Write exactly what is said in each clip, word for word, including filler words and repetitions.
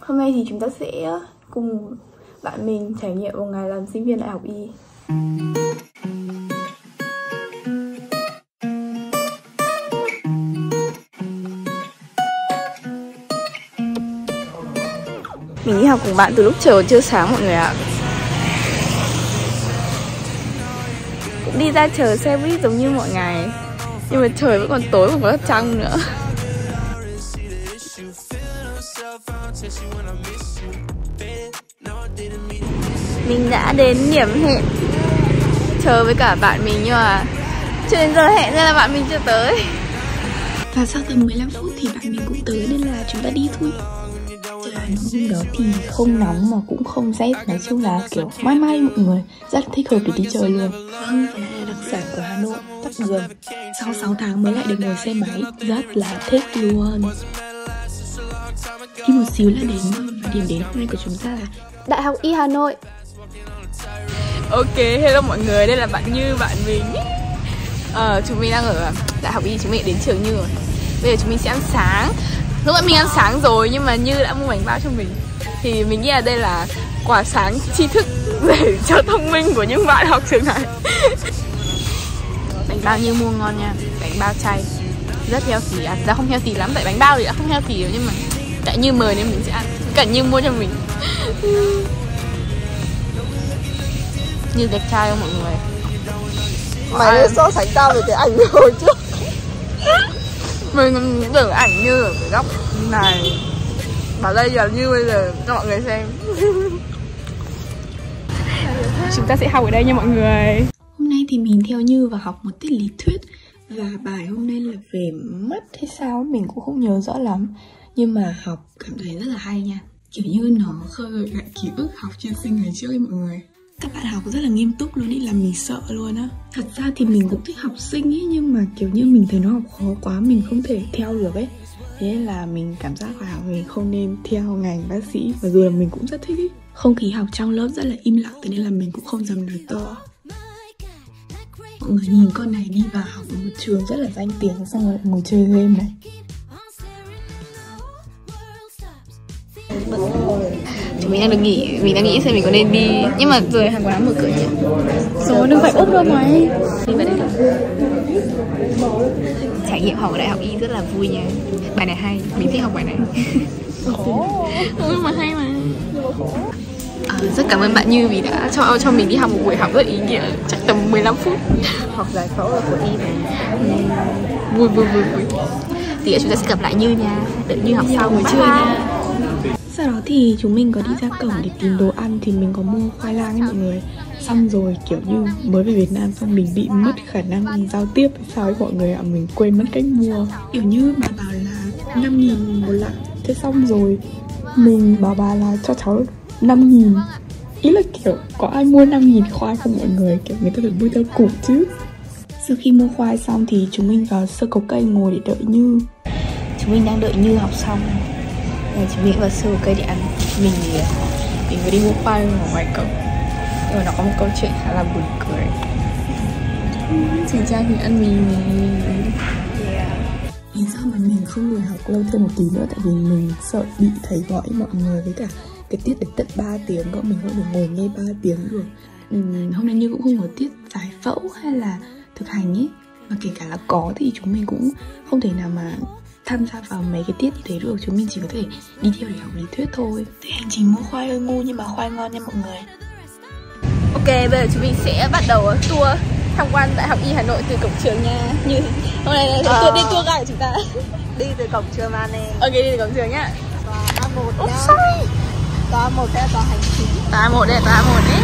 Hôm nay thì chúng ta sẽ cùng bạn mình trải nghiệm một ngày làm sinh viên đại học Y. Mình đi học cùng bạn từ lúc trời còn chưa sáng mọi người ạ. Cũng đi ra chờ xe buýt giống như mọi ngày, nhưng mà trời vẫn còn tối và có trăng nữa. Mình đã đến điểm hẹn chờ với cả bạn mình, nhưng mà chưa đến giờ hẹn nên là bạn mình chưa tới. Và sau tầm mười lăm phút thì bạn mình cũng tới nên là chúng ta đi thôi. Hôm đó thì không nóng mà cũng không rét, nói chung là kiểu mai mai mọi người, rất là thích hợp để đi chơi luôn. Vâng, và đây là đặc sản của Hà Nội, tắc đường. Sau sáu tháng mới lại được ngồi xe máy, rất là thích luôn. Đi một xíu là đến và điểm đến hôm nay của chúng ta là Đại học Y Hà Nội. Ok, hello mọi người, đây là bạn Như, bạn mình. Ờ, chúng mình đang ở Đại học Y, chúng mình đến trường Như rồi. Bây giờ chúng mình sẽ ăn sáng. Lúc nãy mình ăn sáng rồi nhưng mà Như đã mua bánh bao cho mình. Thì mình nghĩ là đây là quà sáng tri thức để cho thông minh của những bạn học trường này. Bánh bao Như mua ngon nha, bánh bao chay rất healthy, à, ra không healthy lắm, tại bánh bao thì đã không healthy rồi, nhưng mà tại Như mời nên mình sẽ ăn, cả Như mua cho mình. Như đẹp trai không mọi người? Mày à, so sánh tao với cái ảnh hồi trước. Mình tưởng ảnh Như ở cái góc này, bảo đây là Như bây giờ cho mọi người xem. Chúng ta sẽ học ở đây nha mọi người. Hôm nay thì mình theo Như và học một tiết lý thuyết. Và bài hôm nay là về mắt hay sao mình cũng không nhớ rõ lắm, nhưng mà học cảm thấy rất là hay nha. Kiểu như nó khơi gợi lại ký ức học chuyên sinh ngày trước ấy mọi người. Các bạn học rất là nghiêm túc luôn ý, làm mình sợ luôn á. Thật ra thì mình cũng thích học sinh ý, nhưng mà kiểu như mình thấy nó học khó quá, mình không thể theo được ấy. Thế nên là mình cảm giác là mình không nên theo ngành bác sĩ, mặc dù là mình cũng rất thích ý. Không khí học trong lớp rất là im lặng, thế nên là mình cũng không dám nói to. Mọi người nhìn con này đi vào học ở một trường rất là danh tiếng, xong rồi ngồi chơi game này. Chúng mình đang được nghỉ, mình đang nghĩ xem mình có nên đi, nhưng mà rồi hàng quán mở cửa nhỉ? Rồi đừng phải úp đâu mày. Đi vào đây được. Trải nghiệm học ở Đại học Y rất là vui nha. Bài này hay, mình thích học bài này. Khổ. Ừ mà hay mà. À, rất cảm ơn bạn Như vì đã cho cho mình đi học một buổi học rất ý nghĩa, chắc tầm mười lăm phút. Học giải phẫu là của Y này. Uhm, vui vui vui vui. Thì chúng ta sẽ gặp lại Như nha. Đợi Như học sau buổi trưa nha. Sau đó thì chúng mình có đi ra cổng để tìm đồ ăn, thì mình có mua khoai lang ấy mọi người. Xong rồi kiểu như mới về Việt Nam xong mình bị mất khả năng giao tiếp hay sao ấy mọi người ạ, mình quên mất cách mua. Kiểu như bà bảo là năm nghìn một lạng, thế xong rồi mình bảo bà là cho cháu năm nghìn. Ý là kiểu có ai mua năm nghìn khoai không mọi người, kiểu người ta phải mua theo củ chứ. Sau khi mua khoai xong thì chúng mình vào sơ cầu cây ngồi để đợi Như. Chúng mình đang đợi Như học xong. Rồi chúng mình vào sơ cầu cây để ăn. Mình thì mình vừa đi mua khoai ở ngoài cổng, nhưng mà nó có một câu chuyện khá là buồn cười. Chị Trang thì ăn mì yeah. Lý do mà mình không ngồi học lâu thêm một tí nữa tại vì mình sợ bị thầy gọi mọi người, với cả cái tiết đến tận ba tiếng cơ, mình không được ngồi nghe ba tiếng được. Ừ, hôm nay Như cũng không có tiết giải phẫu hay là thực hành ấy, mà kể cả là có thì chúng mình cũng không thể nào mà tham gia vào mấy cái tiết như thế được, chúng mình chỉ có thể đi theo để học lý thuyết thôi. Thì hành trình mua khoai hơi ngu nhưng mà khoai ngon nha mọi người. Ok, bây giờ chúng mình sẽ bắt đầu tour tham quan Đại học Y Hà Nội từ cổng trường nha. Như hôm nay là ờ. tour đi tour guide của chúng ta. Đi từ cổng trường mà nè. Ok, đi từ cổng trường nhá. Tòa A một nhá. Oh, sorry. Tòa A một đây là tòa hành chính. Tòa A một đây là tòa A một đấy.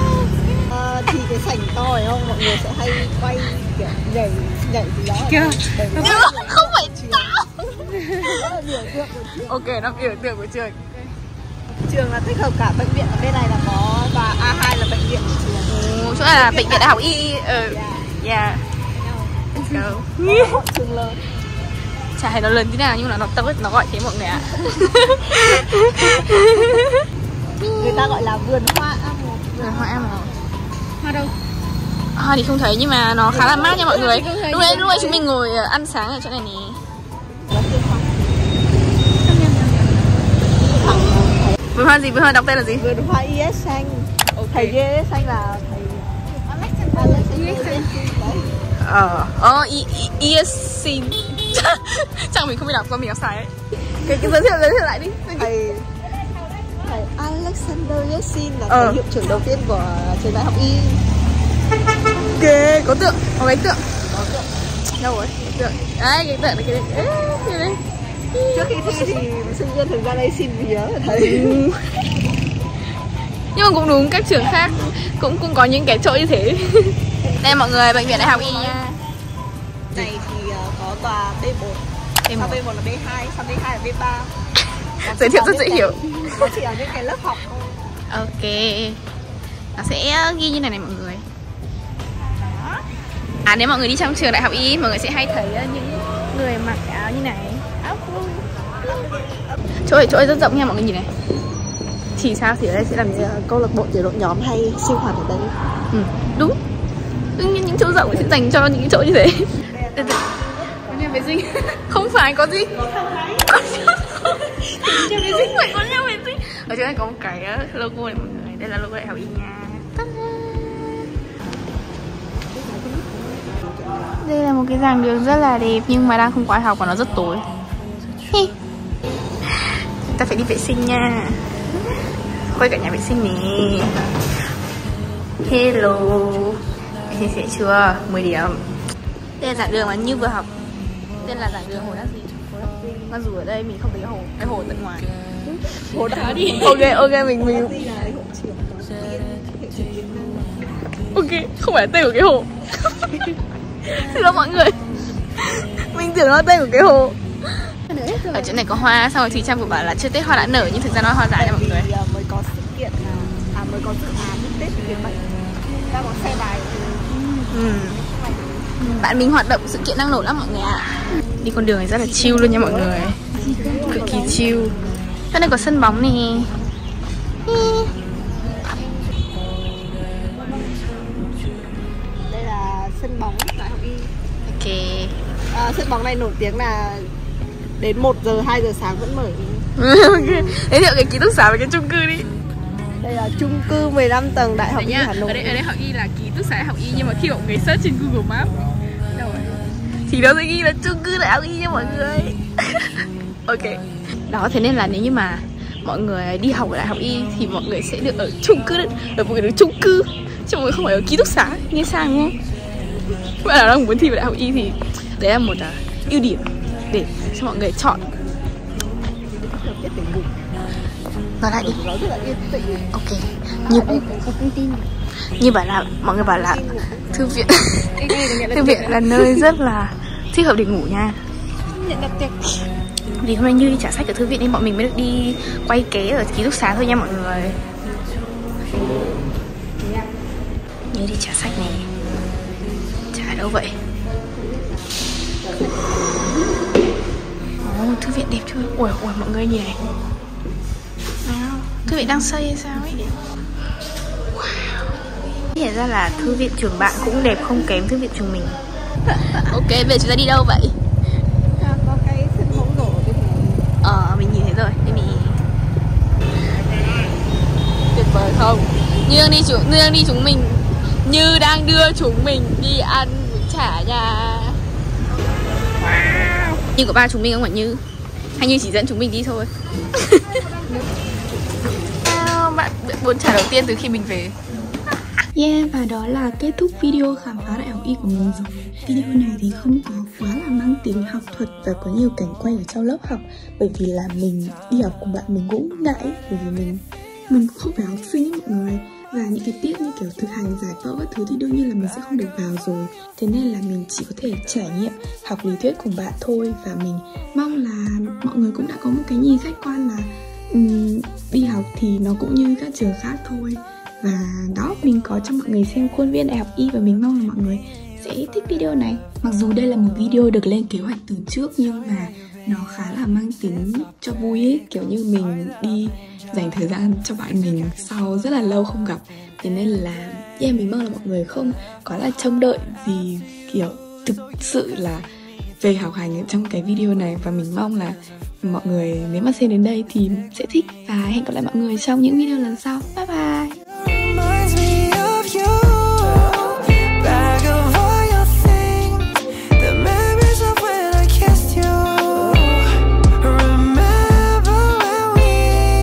Ờ, thì cái sảnh to phải không? Mọi người sẽ hay quay kiểu nhảy nhảy gì đó. Kìa. Không phải tao. Đó là biểu tượng của trường. Ok, nó biểu tượng của trường. Trường là tích hợp cả bệnh viện, ở bên này là có và A hai là bệnh viện của trường. Ừ, chỗ này là bệnh viện Đại học Y. Ừ. Yeah. Let's go. Trường lớn. Chả thấy nó lớn thế nào nhưng mà nó tao nó gọi thế mọi người ạ. Người ta gọi là vườn hoa A một. Vườn hoa A một. Hoa đâu? Hoa thì không thấy nhưng mà nó khá là mát nha mọi người. Lúc đấy lúc đấy chúng mình ngồi ăn sáng ở chỗ này nè. hoa gì? Vườn hoa đọc tên là gì? Vườn hoa i ét xanh. Okay. Thầy i ét xanh là thầy Alexander Yeltsin đấy. Ờ, ờ, i ét xanh. Chắc mình không biết đọc, do mình đọc sai ấy. Cái cái giới thiệu giới thiệu lại đi. Thầy thầy Alexander Yeltsin là thầy hiệu trưởng đầu tiên của trường đại học Y. Ok, có tượng, có cái tượng. Có tượng. Đâu rồi? Cái tượng. Đấy, cái tượng này cái này. Cái này. Trước khi thi thì sinh viên thường ra đây xin vía thầy. Ừ. Nhưng mà cũng đúng, các trường khác cũng cũng có những cái chỗ như thế. Đây mọi người, bệnh viện Đại học Y nha. Này thì có tòa B một, sau B một là B hai, sau B hai là B ba. Giới thiệu rất dễ hiểu. Nó chỉ ở những cái lớp học thôi. Ok. Nó sẽ ghi như này này mọi người. À, nếu mọi người đi trong trường Đại học Y, mọi người sẽ hay thấy những người mặc áo như này. Áo chỗ này, chỗ này rất rộng nha mọi người nhìn này. Chỉ sao thì ở đây sẽ làm gì? Câu lạc bộ tiểu đội nhóm hay sinh hoạt ở đây. Ừ, đúng. Đương nhiên những chỗ rộng sẽ dành cho những chỗ như thế. Con nhà vệ sinh. Không phải có gì. Con nhà vệ sinh phải có nhà vệ sinh. Ở chỗ này có một cái logo này mọi người. Đây là logo Đại học Y nha. Đây là một cái giảng đường rất là đẹp nhưng mà đang không có ai học và nó rất tối. Ta phải đi vệ sinh nha. Quay cả nhà vệ sinh nè. Hello. Vệ sinh sẽ chưa? mười điểm. Đây là giảng đường mà Như vừa học. Tên là giảng đường Hồ Đắc gì? Mặc dù ở đây mình không thấy hồ, cái hồ tận ngoài. Hồ Đắc đi. Ok, ok mình mình. Ok, không phải tên của cái hồ. Xin lỗi mọi người. Mình tưởng nó tên của cái hồ. Ở chỗ này có hoa, xong rồi Thùy Trang của bảo là chưa Tết hoa đã nở nhưng thực ra nó hoa dại nha mọi người. Mới có sự kiện à mới có dự án Tết thì bệnh. Ta có xe đài. Ừ. Bạn mình hoạt động sự kiện năng nổ lắm mọi người ạ. À. Đi con đường này rất là chill luôn nha mọi người. Cực kỳ chill. Ở đây có sân bóng nè. Đây là sân bóng Đại học Y. Ok. À, sân bóng này nổi tiếng là đến một giờ, hai giờ sáng vẫn mở. Okay. Giới thiệu cái ký túc xá với cái chung cư đi. Đây là chung cư mười lăm tầng Đại học Y Hà Nội. Ở đây, ở đây học Y là ký túc xá Đại học Y nhưng mà khi mọi người search trên Google Maps đâu rồi? Thì nó sẽ ghi là chung cư Đại học Y nha mọi người. Ok. Đó, thế nên là nếu như mà mọi người đi học ở Đại học Y thì mọi người sẽ được ở chung cư, ở mọi người được chung cư, chứ mọi người không phải ở ký túc xá, nghe sang đúng không? Bạn nào đang muốn thi vào Đại học Y thì đấy là một uh, ưu điểm để cho mọi người chọn. Nói lại đi. Ok. Như như bảo là mọi người bảo là thư viện thư viện là nơi rất là thích hợp để ngủ nha. Vì hôm nay Như đi trả sách ở thư viện nên bọn mình mới được đi quay ké ở ký túc xá thôi nha mọi người. Như đi trả sách này. Trả đâu vậy? Oh, thư viện đẹp chưa? Ui, ui mọi người nhìn này. Thư viện đang xây hay sao ấy. Wow. Hiện ra là thư viện trường bạn cũng đẹp không kém thư viện trường mình. Ok, bây giờ chúng ta đi đâu vậy? Có cái sân bóng rổ bên này. Ờ, mình nhìn thấy rồi. Đây mình... Tuyệt vời không? Như đang đi chúng, như đang đi chúng mình Như đang đưa chúng mình đi ăn bún chả nha. Wow. Như có ba chúng mình không phải Như? Hay Như chỉ dẫn chúng mình đi thôi? Bạn bún chả đầu tiên từ khi mình về. Yeah, và đó là kết thúc video khám phá Đại học Y của mình rồi. Video này thì không có quá là mang tính học thuật và có nhiều cảnh quay ở trong lớp học. Bởi vì là mình đi học cùng bạn mình cũng ngại. Bởi vì mình mình cũng không phải học sinh ấy mọi người. Và những cái tiết như kiểu thực hành giải phẫu các thứ thì đương nhiên là mình sẽ không được vào rồi. Thế nên là mình chỉ có thể trải nghiệm học lý thuyết cùng bạn thôi. Và mình mong là mọi người cũng đã có một cái nhìn khách quan là um, đi học thì nó cũng như các trường khác thôi. Và đó, mình có cho mọi người xem khuôn viên Đại học Y và mình mong là mọi người sẽ thích video này. Mặc dù đây là một video được lên kế hoạch từ trước nhưng mà nó khá là mang tính cho vui ấy. Kiểu như mình đi dành thời gian cho bạn mình sau rất là lâu không gặp. Thế nên là yeah, mình mong là mọi người không quá là trông đợi vì kiểu thực sự là về học hành trong cái video này. Và mình mong là mọi người nếu mà xem đến đây thì sẽ thích. Và hẹn gặp lại mọi người trong những video lần sau. Bye bye.